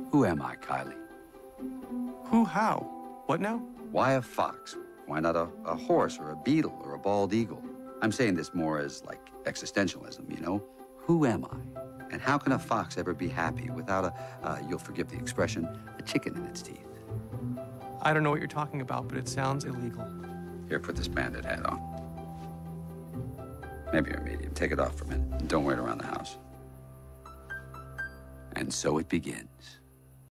Who am I, Kylie? Who, how? What now? Why a fox? Why not a horse or a beetle or a bald eagle? I'm saying this more as like existentialism, you know? Who am I? And how can a fox ever be happy without you'll forgive the expression, a chicken in its teeth? I don't know what you're talking about, but it sounds illegal. Here, put this bandit hat on. Maybe you're a medium. Take it off for a minute. And don't wear it around the house. And so it begins.